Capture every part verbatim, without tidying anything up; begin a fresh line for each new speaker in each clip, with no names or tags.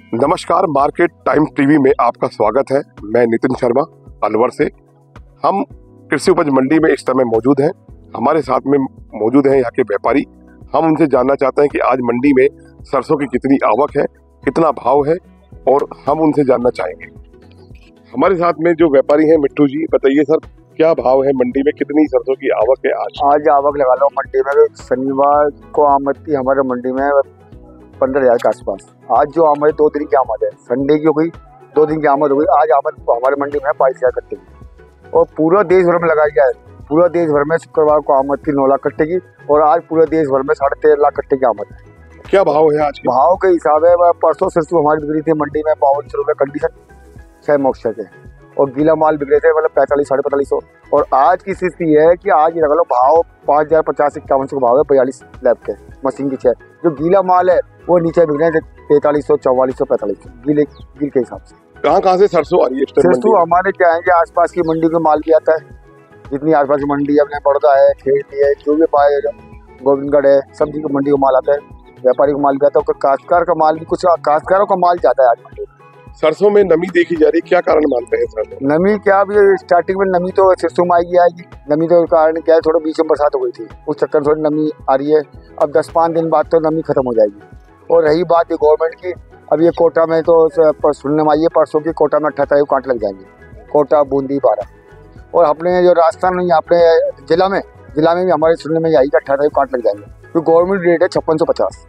नमस्कार, market time TV में आपका स्वागत है। मैं नितिन शर्मा अलवर से। हम कृषि उपज मंडी में इस समय मौजूद हैं। हमारे साथ में मौजूद हैं यहाँ के व्यापारी। हम उनसे जानना चाहते हैं कि आज मंडी में सरसों की कितनी आवक है, कितना भाव है, और हम उनसे जानना चाहेंगे। हमारे साथ में जो व्यापारी हैं मिट्टू जी, बताइए सर, क्या भाव है मंडी में, कितनी सरसों की आवक है आज?
आज आवक लगा लो मंडी में, शनिवार को आमद थी हमारे मंडी में पंद्रह हजार के आसपास। आज जो आमद दो दिन की आमद है, संडे की हो गई, दो दिन की आमद हो गई। आज आमद हमारे मंडी में बाईस हजार कट्टे की, और पूरा देश भर में लगाई जाए, पूरा देश भर में शुक्रवार को आमद थी नौ लाख कट्टे की, और आज पूरे देश भर में साढ़े तेरह लाख कट्टे की आमद है।
क्या भाव है आज?
भाव के हिसाब है, परसों सरसों हमारी बिक्री थी मंडी में बावन सौ रुपये कंडीशन छह मॉइस्चर के, और गीला माल बिक रहे थे मतलब पैंतालीस साढ़े पैंतालीस सौ। और आज की स्थिति है कि आज लगा लो भाव पाँच हजार पचास इक्यावन सौ का भाव है, बयालीस लैब के मशीन की छः। जो गीला माल है वो नीचे बिक रहे हैं पैंतालीस सौ चौवालीस सौ पैंतालीस सौ गीले गील के हिसाब से।
कहाँ कहाँ से सरसों आ रही है?
सरसों हमारे क्या है कि आसपास की मंडी में माल भी आता है, जितनी आसपास की मंडी है, अपने बड़ौदा है, खेड़ी है, जो भी पाए, गोविंदगढ़ है, सब्जी की मंडी का माल आता है, व्यापारी का माल भी आता है, काश्तकार का माल भी, कुछ काश्तकारों का माल जाता है। आज
सरसों में नमी देखी जा रही, क्या कारण मानते हैं सर?
नमी क्या, अभी स्टार्टिंग में नमी तो सरसों में आएगी आएगी नमी तो कारण क्या है, थोड़ा बीच में बरसात हो गई थी, उस चक्कर थोड़ी नमी आ रही है। अब दस पाँच दिन बाद तो नमी खत्म हो जाएगी। और रही बात ये गवर्नमेंट की, अब ये कोटा में तो सुनने में आई है परसों की, कोटा में अट्ठाईस कांट लग जाएंगे, कोटा बूंदी बारह। और अपने जो राजस्थान में अपने जिला में जिला में भी हमारे सुनने में आई कि अट्ठाईस कांट लग जाएंगे, तो गवर्नमेंट रेट है छप्पन सौ पचास।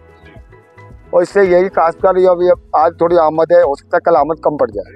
और इससे यही काश्तकार अभी आज थोड़ी आमद है, हो सकता है कल आमद कम पड़ जाए।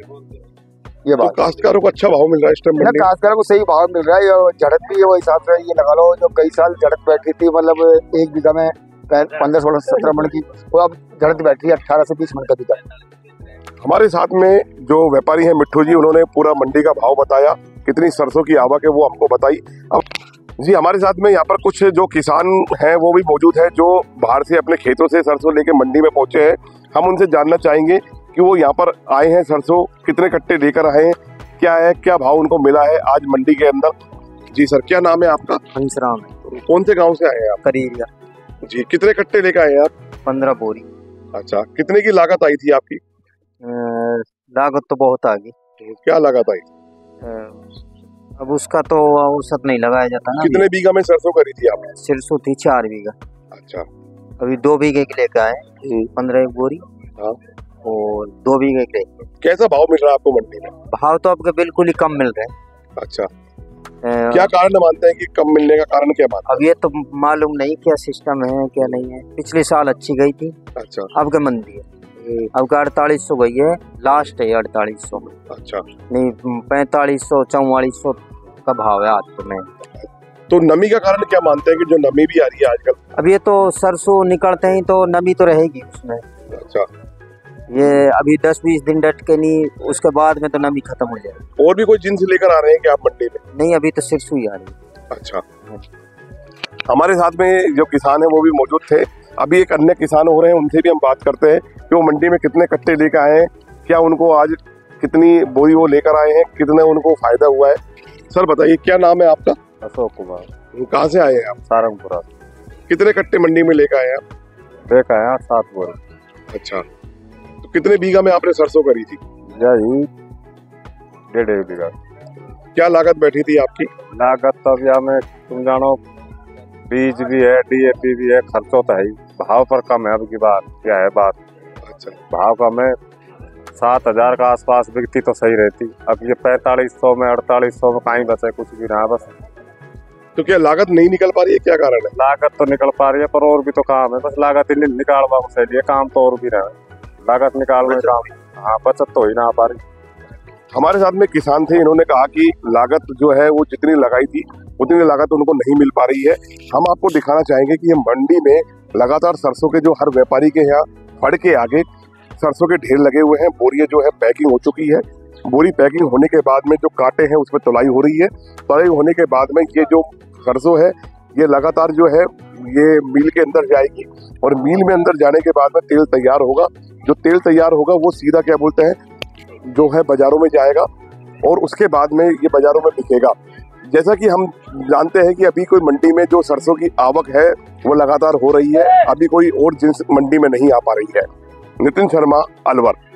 ये बात,
तो काश्तकारों को अच्छा भाव मिल रहा है इस टाइम?
काश्तकारों को सही भाव मिल रहा है, और झड़प भी है वो हिसाब से। ये लगा लो जो कई साल झड़प बैठी थी, मतलब एक बीघा में पंद्रह सोलह सत्रह मन की, वो अब झड़प बैठी है अठारह से बीस मन का बीघा।
हमारे साथ में जो व्यापारी हैं मिट्टू जी, उन्होंने पूरा मंडी का भाव बताया, कितनी सरसों की आवक है वो हमको बताई। अब जी हमारे साथ में यहाँ पर कुछ जो किसान हैं वो भी मौजूद हैं, जो बाहर से अपने खेतों से सरसों लेके मंडी में पहुंचे हैं। हम उनसे जानना चाहेंगे कि वो यहाँ पर आए हैं, सरसों कितने कट्टे लेकर आए हैं, क्या है, क्या भाव उनको मिला है आज मंडी के अंदर। जी सर, क्या नाम है आपका?
हंसराम।
कौन से गाँव से आए हैं आप?
करीरिया।
जी, कितने कट्टे लेकर आए हैं आप?
पंद्रह बोरी।
अच्छा, कितने की लागत आई थी आपकी?
लागत तो बहुत आ गई।
क्या लागत आई?
अब उसका तो औसत नहीं लगाया जाता ना।
कितने बीघा में सरसों करी थी आपने?
सरसों थी चार बीघा।
अच्छा,
अभी दो बीघे के लेकर आए, पंद्रह एक बोरी।
हाँ,
और दो बीघे के।
कैसा भाव मिल रहा है आपको मंडी में?
भाव तो आपके बिल्कुल ही कम मिल रहे हैं।
अच्छा, आ, क्या कारण मानते हैं कि कम मिलने का कारण क्या मानते हैं?
अब ये तो मालूम नहीं क्या सिस्टम है क्या नहीं है। पिछले साल अच्छी गई थी। अच्छा, अब का मंदी है, अब का अड़तालीस सौ गई है, लास्ट है अड़तालीस सौ।
अच्छा,
नहीं पैंतालीस सौ चौवालीस सौ का भाव है आज तो। मैं
तो नमी का कारण क्या मानते हैं कि जो नमी भी आ रही है आजकल?
अब ये तो सरसों निकलते ही तो नमी तो रहेगी उसमें।
अच्छा,
ये अभी दस बीस दिन डट के नहीं, उसके बाद में तो नमी खत्म हो जाएगी।
और भी कोई जिन्स लेकर आ रहे हैं क्या आप मंडी में?
नहीं, अभी तो सरसों ही आ रही है।
अच्छा, हमारे साथ में जो किसान है वो भी मौजूद थे। अभी एक अन्य किसान हो रहे हैं, उनसे भी हम बात करते हैं कि वो मंडी में कितने कट्टे लेकर आए हैं, क्या उनको आज कितनी बोरी वो लेकर आए हैं, कितने उनको फायदा हुआ है। सर बताइए, क्या नाम है आपका?
अशोक कुमार।
कहाँ से आए हैं आप?
सारंगपुरा।
कितने कट्टे मंडी में लेकर आए आप?
लेकर आया सात बोरी।
अच्छा, तो कितने बीघा में आपने सरसों करी थी?
यही डेढ़ डेढ़ बीघा।
क्या लागत बैठी थी आपकी?
लागत तो अब में तुम जानो, बीज भी है, डीएपी भी है, खर्चों तो है, भाव पर कम है। अब की बात क्या है बात?
अच्छा,
भाव कम है, सात हजार का आसपास बिकती तो सही रहती। अब ये पैंतालीस सौ में अड़तालीस सौ में कहीं बचे कुछ भी रहा बस।
तो क्या लागत नहीं निकल पा रही है, क्या कारण है?
लागत तो निकल पा रही है, पर और भी तो काम है, बस लागत ही निकालवा को सही है, काम तो और भी रहा है, लागत निकालने काम। हाँ, बचत तो ही ना आ पा रही।
हमारे साथ में किसान थे, इन्होंने कहा कि लागत जो है वो जितनी लगाई थी उतनी लागत उनको नहीं मिल पा रही है। हम आपको दिखाना चाहेंगे कि ये मंडी में लगातार सरसों के जो हर व्यापारी के यहाँ फड़ के आगे सरसों के ढेर लगे हुए हैं। बोरियां जो है पैकिंग हो चुकी है। बोरी पैकिंग होने के बाद में जो कांटे हैं उसमें तुलाई हो रही है। तुलाई होने के बाद में ये जो सरसों है ये लगातार जो है ये मिल के अंदर जाएगी, और मिल में अंदर जाने के बाद में तेल तैयार होगा। जो तेल तैयार होगा वो सीधा क्या बोलते हैं जो है बाजारों में जाएगा, और उसके बाद में ये बाजारों में बिकेगा। जैसा कि हम जानते हैं कि अभी कोई मंडी में जो सरसों की आवक है वो लगातार हो रही है, अभी कोई और जिन्स मंडी में नहीं आ पा रही है। नितिन शर्मा, अलवर।